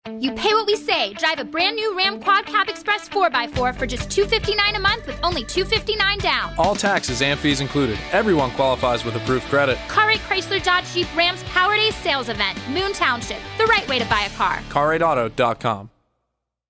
You pay what we say. Drive a brand new Ram Quad Cab Express 4x4 for just $259 a month with only $259 down. All taxes and fees included. Everyone qualifies with approved credit. Cartwright Chrysler Dodge Jeep Rams Power Days sales event. Moon Township. The right way to buy a car. CarRateAuto.com.